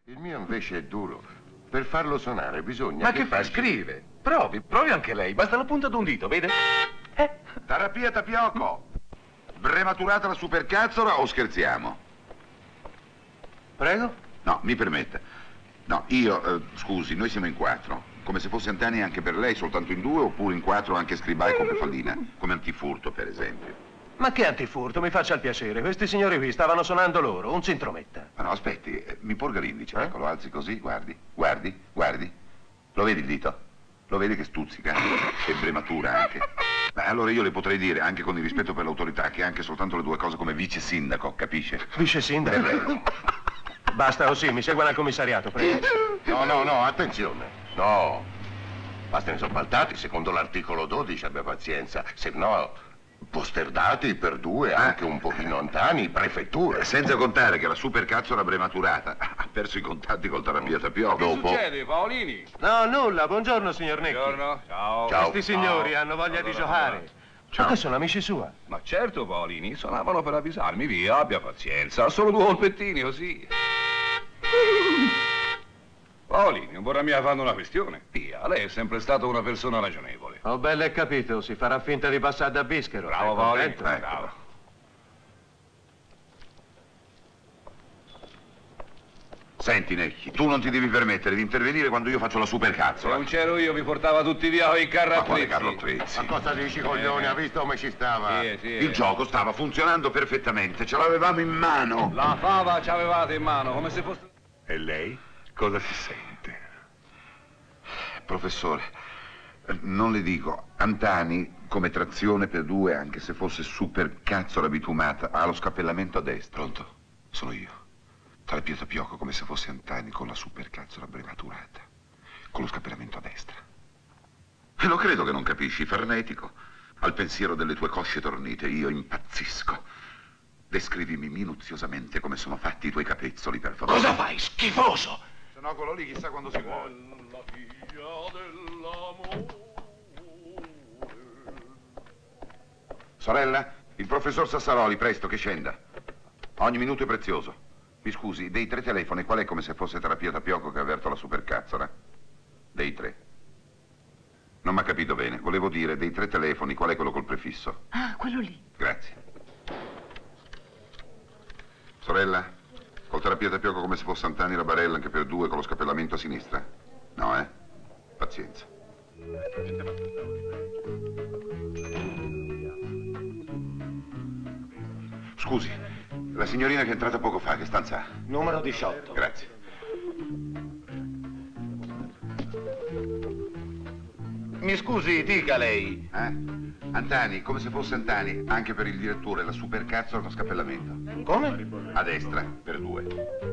Il mio invece è duro. Per farlo suonare bisogna... Ma che fa? Scrive. Provi anche lei. Basta la punta d'un dito, vede? Terapia Tapiocco. Brematurata la supercazzola o scherziamo? Prego? No, mi permetta. No, scusi, noi siamo in 4. Come se fosse Antani anche per lei, soltanto in 2, oppure in 4 anche Scribai con Pefallina. Come antifurto, per esempio. Ma che antifurto, mi faccia il piacere. Questi signori qui stavano suonando loro, un si intrometta. Ma no, aspetti, mi porga l'indice, ecco, lo alzi così, guardi, guardi, guardi. Lo vedi il dito? Lo vedi che stuzzica? E brematura anche. Beh, allora io le potrei dire, anche con il rispetto per l'autorità, che anche soltanto le due cose come vice sindaco, capisce? Vice sindaco? Per lei. Basta, oh sì, mi segua al commissariato, prego. No, attenzione. No. Basta ne sono baltati, secondo l'articolo 12, abbia pazienza. Se no, posterdati per 2, anche un pochino Antani, prefettura. Senza contare che la supercazzola brematurata ha perso i contatti col terapia Tapiocco. Che succede, Paolini? No, nulla, buongiorno, signor Necchi. Buongiorno, ciao. Ciao. Questi signori hanno voglia di giocare. Ciao. Ma che sono amici sua? Ma certo, Paolini, suonavano per avvisarmi, via, abbia pazienza. Solo 2 colpettini, così. Paolini, non vorrà mica fare una questione. Via, lei è sempre stata una persona ragionevole. Ho belle capito, si farà finta di passare da bischero. Bravo, È Paolini, contento? bravo. Senti, Necchi, tu non ti devi permettere di intervenire quando io faccio la Se supercazzola. non c'ero io, vi portava tutti via i carri Ma a quale prezzi. Carlo Trezzi? Ma cosa dici, coglione? Ha visto come ci stava? Sì. Il gioco stava funzionando perfettamente, ce l'avevamo in mano. La fava ci avevate in mano, come se fosse... E lei cosa si sente? Professore, non le dico, Antani come trazione per 2, anche se fosse supercazzola bitumata, ha lo scappellamento a destra. Pronto? Sono io. Terapia Tapiocco come se fosse Antani con la supercazzola brematurata, con lo scappellamento a destra. E lo credo che non capisci, farnetico. Al pensiero delle tue cosce tornite io impazzisco. Descrivimi minuziosamente come sono fatti i tuoi capezzoli, per favore. Cosa fai, schifoso? Se no, quello lì chissà quando si muove. La figlia dell'amore. Sorella, il professor Sassaroli, presto, che scenda. Ogni minuto è prezioso. Mi scusi, dei 3 telefoni, qual è come se fosse Terapia Tapiocco che ha aperto la supercazzola? Dei 3. Non mi ha capito bene. Volevo dire, dei 3 telefoni, qual è quello col prefisso? Ah, quello lì. Grazie. Sorella, col Terapia Tapiocco come se fosse Antani la barella anche per 2 con lo scappellamento a sinistra? No, Pazienza. Scusi, la signorina che è entrata poco fa, che stanza ha? Numero 18. Grazie. Mi scusi, dica lei. Antani, come se fosse Antani, anche per il direttore, la supercazzola con scappellamento. Come? A destra, per 2.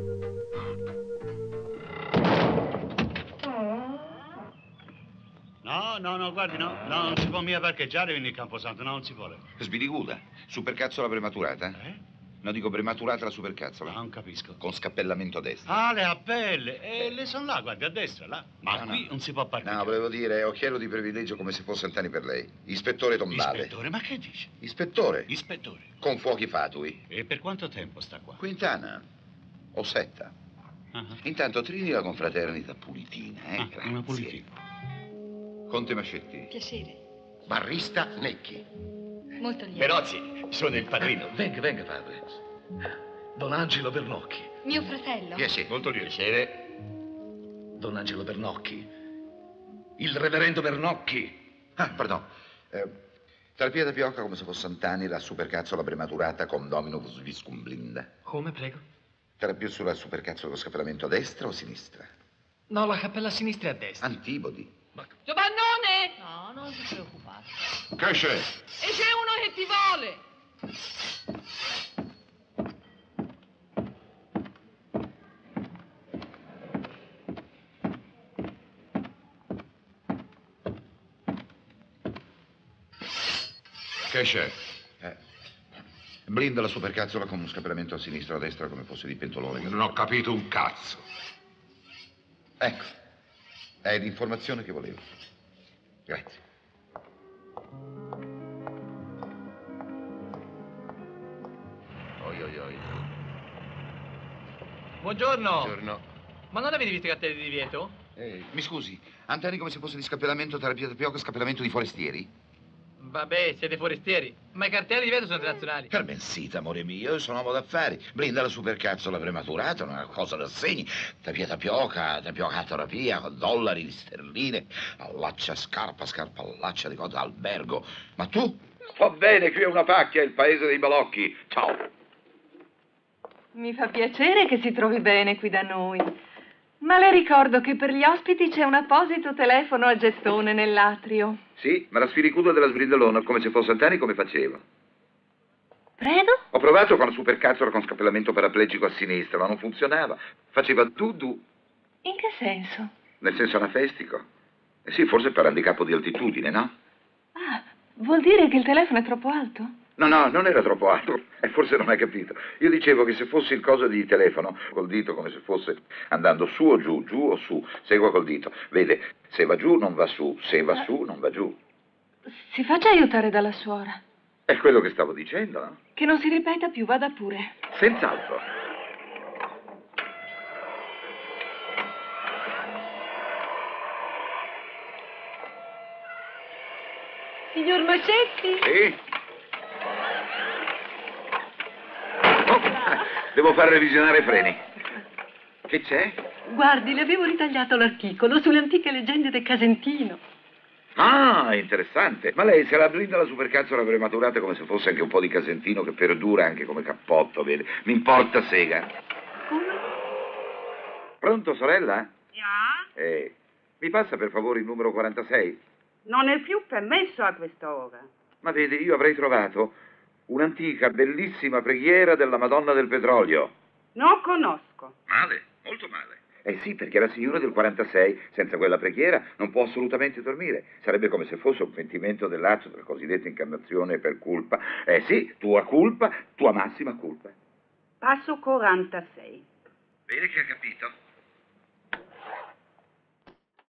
No, guardi, no, non si può mica parcheggiare in il Camposanto, no, non si vuole. Sbiriguda, supercazzola prematurata? No, dico prematurata la supercazzola. Non capisco. Con scappellamento a destra. Ah, le appelle, le sono là, guardi, a destra, là. Ma qui non si può parcheggiare. No, volevo dire, occhiello di privilegio come se fosse Antani per lei. Ispettore Tombale. Ispettore, ma che dice? Ispettore. Ispettore. Con fuochi fatui. E per quanto tempo sta qua? Quintana. O Setta. Intanto trini la confraternita pulitina, grazie. Una pulitina. Conte Mascetti. Piacere. Barrista Necchi. Molto lieto. Perozzi, sono il padrino. Venga, padre. Don Angelo Bernocchi. Mio fratello. Piacere. Molto piacere. Don Angelo Bernocchi. Il reverendo Bernocchi. Pardon. Terapia Tapiocca come se fosse Antani, la supercazzola prematurata con Dominus Viscum Blinda. Come, prego? Terapia sulla supercazzola con scappellamento a destra o a sinistra? No, la cappella a sinistra e a destra. Antibodi. Giovannone! No, non ti preoccupare. Che c'è? E c'è uno che ti vuole! Che c'è? Blinda la supercazzola con uno scappellamento a sinistra o a destra come fosse di pentolone. Non ho capito un cazzo. Ecco, è l'informazione che volevo. Grazie. Buongiorno. Buongiorno. Ma non avete visto i cartelli di divieto? Mi scusi, Antani come se fosse di scappellamento tra Pietra Pioca e scappellamento di forestieri? Vabbè, siete forestieri. Ma i cartelli di divieto sono internazionali. Permensita, amore mio, io sono uomo d'affari. Blinda la supercazzola prematurata, una cosa da segni. Da Pietra Pioca a terapia, con dollari di sterline, allaccia scarpa allaccia di cosa, albergo. Ma tu? Sto bene, qui è una pacchia, il paese dei balocchi. Ciao. Mi fa piacere che si trovi bene qui da noi. Ma le ricordo che per gli ospiti c'è un apposito telefono a gettone nell'atrio. Sì, ma la sfiricuda della sbrindellona, come se fosse Antani, come faceva? Prego? Ho provato con la supercazzola con scappellamento paraplegico a sinistra, ma non funzionava. Faceva du-du. In che senso? Nel senso anafestico. Eh sì, forse per handicap di altitudine, no? Ah, vuol dire che il telefono è troppo alto? No, non era troppo alto, e forse non hai capito. Io dicevo che se fossi il coso di telefono, col dito come se fosse andando su o giù o su, segua col dito. Vede, se va giù non va su, se va su non va giù. Si faccia aiutare dalla suora. È quello che stavo dicendo, no? Che non si ripeta più, vada pure. Senz'altro. Signor Macetti? Sì? Devo far revisionare i freni. Che c'è? Guardi, le avevo ritagliato l'articolo sulle antiche leggende del Casentino. Ah, interessante. Ma lei se la blinda la supercazzola prematurata come se fosse anche un po' di Casentino che perdura anche come cappotto, vede? Mi importa sega. Come? Pronto, sorella? Ja? Mi passa per favore il numero 46? Non è più permesso a quest'ora. Ma vede, io avrei trovato un'antica, bellissima preghiera della Madonna del Petrolio. Non conosco. Male, molto male. Eh sì, perché la signora del 46, senza quella preghiera, non può assolutamente dormire. Sarebbe come se fosse un pentimento dell'atto della cosiddetta incarnazione per colpa. Eh sì, tua colpa, tua massima colpa. Passo 46. Bene che ha capito.